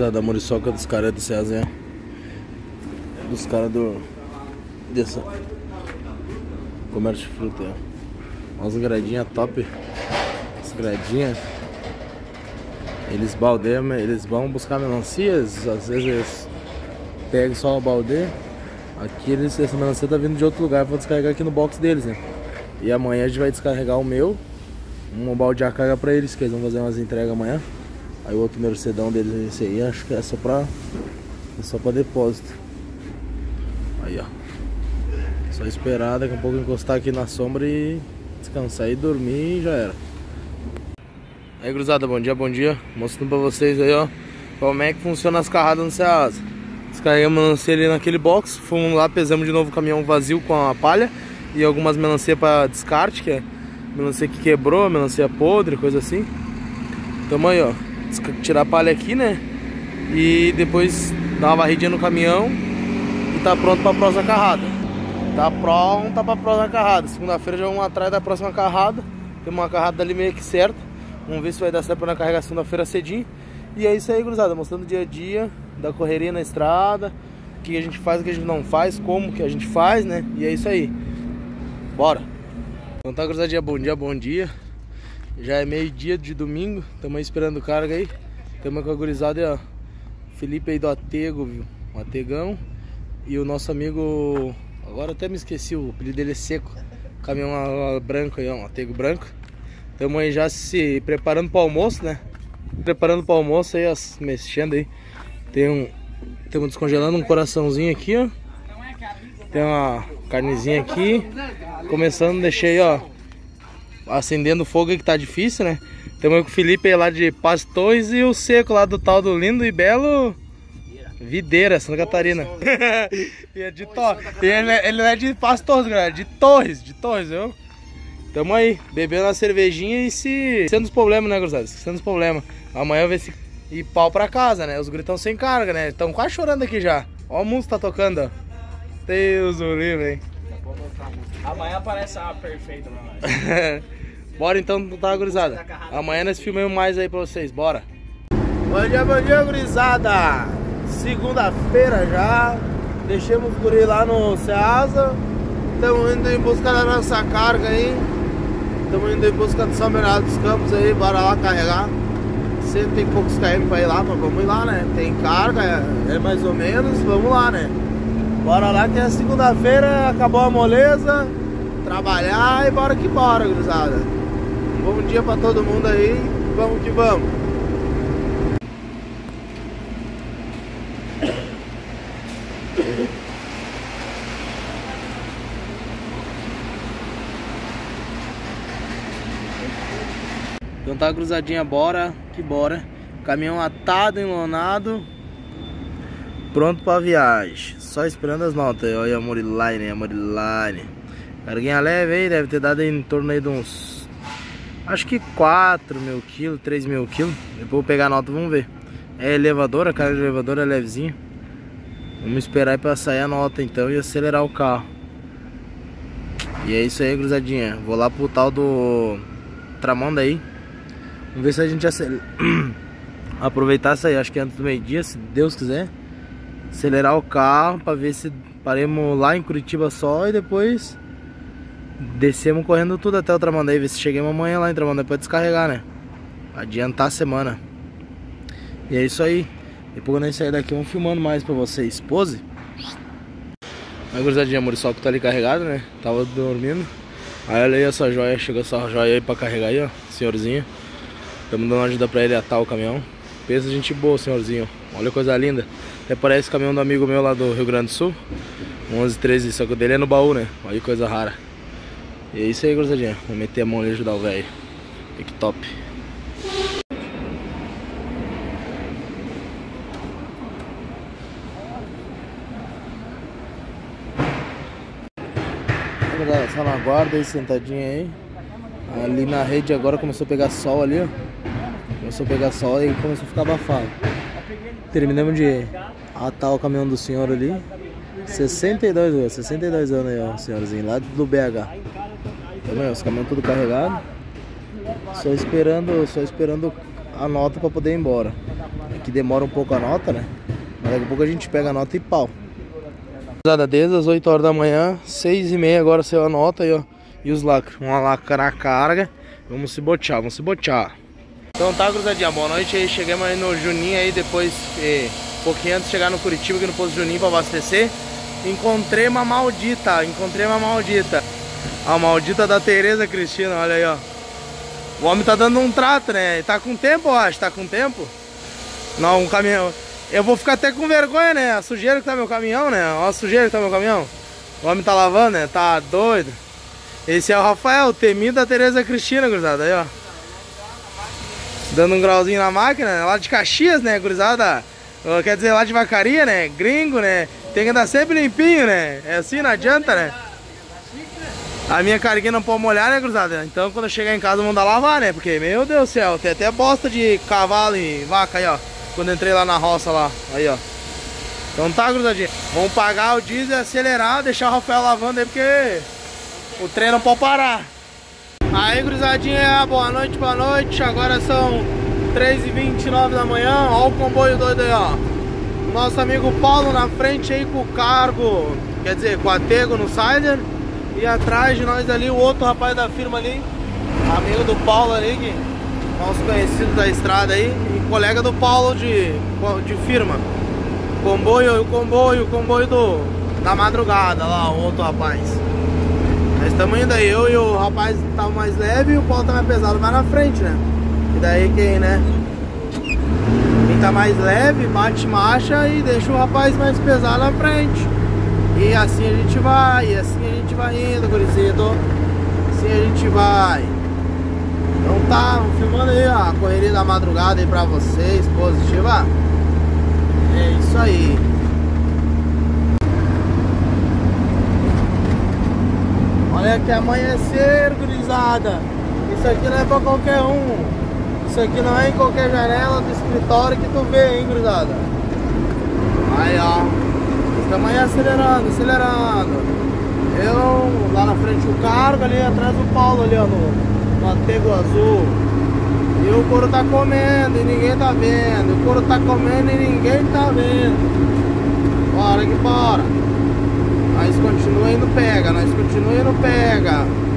gurizada, a muriçoca dos caras do Ceasa, dos caras do dessa comércio de fruta, umas gradinhas top. As gradinhas, eles baldeiam, eles vão buscar melancias, às vezes eles pegam só o balde. Aqui essa melancia tá vindo de outro lugar, vou descarregar aqui no box deles, né? E amanhã a gente vai descarregar o meu, um balde de carga pra eles, que eles vão fazer umas entregas amanhã. Aí o outro mercedão deles, esse aí, acho que é só pra depósito. Aí, ó. Só esperar daqui a pouco encostar aqui na sombra e descansar e dormir e já era. Aí, cruzada, bom dia. Mostrando pra vocês aí, ó, como é que funciona as carradas no Ceasa. Descarregamos a melancia ali naquele box, fomos lá, pesamos de novo o caminhão vazio com a palha e algumas melancia pra descarte, que é melancia que quebrou, melancia podre, coisa assim. Tamo aí, ó, tirar a palha aqui, né? E depois dar uma varridinha no caminhão e tá pronto pra próxima carrada. Tá pronta pra próxima carrada. Segunda-feira já vamos atrás da próxima carrada. Tem uma carrada ali meio que certa. Vamos ver se vai dar certo pra carregar segunda-feira cedinho. E é isso aí, gurizada, mostrando o dia a dia da correria na estrada, o que a gente faz, o que a gente não faz, como que a gente faz, né? E é isso aí. Bora! Então tá, gurizadinha, bom dia. Já é meio-dia de domingo, estamos aí esperando carga aí. Estamos com a gurizada aí, ó. Felipe aí do Atego, viu? O Ategão. E o nosso amigo, agora até me esqueci, o apelido dele é Seco. Caminhão branco aí, ó, um Atego branco. Estamos aí já preparando para o almoço, né? Preparando para o almoço aí, ó, mexendo aí. Estamos descongelando um coraçãozinho aqui, ó. Tem uma carnezinha aqui. Começando, deixei, ó, acendendo fogo aí que tá difícil, né? Estamos aí com o Felipe aí lá de Passo Torres e o Seco lá do tal do lindo e belo Videira, Santa Catarina. E é de Torres. Ele não é de Passo Torres, galera, de Torres, viu? Tamo aí, bebendo uma cervejinha e sendo os problemas, né, gurizada? Sendo os problemas. Amanhã vai se ir pau pra casa, né? Os gritão sem carga, né? Estão quase chorando aqui já. Ó, a música tá tocando, ó. Deus o livre, hein? Amanhã aparece a perfeita pra nós. Bora então, tá, gurizada? Amanhã nós filmamos mais aí pra vocês, bora. Bom dia, gurizada. Segunda-feira já. Deixamos o guri lá no Ceasa. Estamos indo em busca da nossa carga aí. Estamos indo em busca do São Bernardo dos Campos aí. Bora lá carregar. Sempre tem poucos km pra ir lá, mas vamos ir lá, né? Tem carga, é mais ou menos, vamos lá, né? Bora lá que é segunda-feira, acabou a moleza. Trabalhar e bora que bora, gurizada. Bom dia pra todo mundo aí. Vamos que vamos. Então tá, cruzadinha, bora que bora. Caminhão atado, enlonado, pronto pra viagem. Só esperando as notas. Olha a Muriline. Carguinha leve aí, deve ter dado em torno aí de uns, acho que 4 mil quilos, 3 mil quilos. Depois vou pegar a nota, vamos ver. É elevadora, a carga de elevadora é levezinha. Vamos esperar aí pra sair a nota então e acelerar o carro. E é isso aí, cruzadinha. Vou lá pro tal do Tramandaí. Vamos ver se a gente aproveitar isso aí, acho que antes do meio-dia, se Deus quiser. Acelerar o carro pra ver se paremos lá em Curitiba só e depois descemos correndo tudo até o Tramandaí. Ver se chegamos amanhã lá em Tramandaí pra descarregar, né? Adiantar a semana. E é isso aí. Depois quando a gente sair daqui, vamos filmando mais pra vocês. Pose. Aí, gurizadinha, a muriçoca tá ali carregado, né? Tava dormindo. Aí olha aí essa joia, chegou essa joia aí pra carregar aí, ó, senhorzinho. Estamos dando ajuda pra ele atar o caminhão. Pensa gente boa, senhorzinho. Olha que coisa linda. Até parece o caminhão do amigo meu lá do Rio Grande do Sul. 1113, só que o dele é no baú, né? Olha que coisa rara. E é isso aí, gurizadinha. Vou meter a mão ali e ajudar o velho. Que top. Galera, só na guarda aí, sentadinha aí. Ali na rede agora começou a pegar sol ali, ó. Começou a pegar sol e começou a ficar abafado. Terminamos de atar o caminhão do senhor ali. 62 anos aí, ó, senhorzinho, lá do BH. Também, os caminhões tudo carregados. Só esperando a nota pra poder ir embora. que demora um pouco a nota, né? Mas daqui a pouco a gente pega a nota e pau. Desde as 8 horas da manhã, 6h30 agora saiu a nota aí, ó. E os lacres, uma lacra na carga. Vamos se botear, vamos se botear. Então tá, cruzadinha, boa noite aí. Chegamos aí no Juninho aí, depois, pouquinho antes de chegar no Curitiba, aqui no posto Juninho pra abastecer. Encontrei uma maldita. A maldita da Tereza Cristina, olha aí, ó. O homem tá dando um trato, né? Tá com tempo, eu acho, tá com tempo. Não, um caminhão. Eu vou ficar até com vergonha, né? A sujeira que tá meu caminhão, né? Olha a sujeira que tá meu caminhão. O homem tá lavando, né? Tá doido. Esse é o Rafael, o temido da Tereza Cristina, gurizada, aí, ó. Dando um grauzinho na máquina, né? Lá de Caxias, né, gurizada? Quer dizer, lá de Vacaria, né? Gringo, né? Tem que andar sempre limpinho, né? É assim, não adianta, né? A minha carguinha não pode molhar, né, cruzada? Então quando eu chegar em casa eu vou mandar lavar, né? Porque, meu Deus do céu, tem até bosta de cavalo e vaca aí, ó. Quando eu entrei lá na roça lá, aí, ó. Então tá, cruzadinha. Vamos pagar o diesel, acelerar, deixar o Rafael lavando aí, porque o trem não pode parar. Aí, cruzadinha, boa noite, boa noite. Agora são 3h29 da manhã. Ó o comboio doido aí, ó. Nosso amigo Paulo na frente aí com o cargo, quer dizer, com a Tego no Sider. E atrás de nós ali, o outro rapaz da firma ali, amigo do Paulo ali, que nosso conhecido da estrada aí, e colega do Paulo de firma. O comboio da madrugada lá, o outro rapaz. Nós estamos indo aí, eu e o rapaz tá mais leve e o Paulo tá mais pesado mais na frente, né? E daí quem, né? Quem tá mais leve, bate marcha e deixa o rapaz mais pesado na frente. E assim a gente vai, e assim a gente vai indo, gurizito. Assim a gente vai. Então tá, vamos filmando aí a correria da madrugada aí pra vocês, positiva. É isso aí. Olha que amanhecer, gurizada. Isso aqui não é pra qualquer um. Isso aqui não é em qualquer janela do escritório que tu vê, hein, gurizada. Aí, ó. Estamos aí acelerando. Eu lá na frente o cargo, ali atrás do Paulo ali, ó, no Atego azul. E o couro tá comendo e ninguém tá vendo. O couro tá comendo e ninguém tá vendo. Bora que bora. Nós continua indo pega,